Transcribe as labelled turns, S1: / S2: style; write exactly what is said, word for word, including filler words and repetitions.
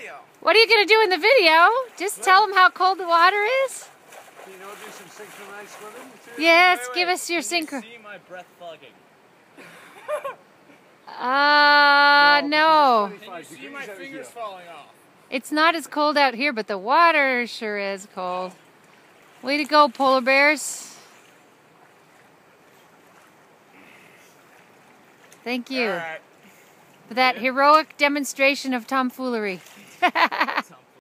S1: video.
S2: What are you going to do in the video? Just tell them how cold the water is?
S3: You know, do some synchronized swimming?
S2: Yes,
S1: Wait, wait,
S2: give
S1: wait.
S2: us your
S1: Can you
S2: synchro.
S1: see my breath fogging?
S2: Uh, no.
S1: Can you see my fingers falling off?
S2: It's not as cold out here, but the water sure is cold. Way to go, polar bears. Thank you
S1: All right.
S2: for that heroic demonstration of tomfoolery.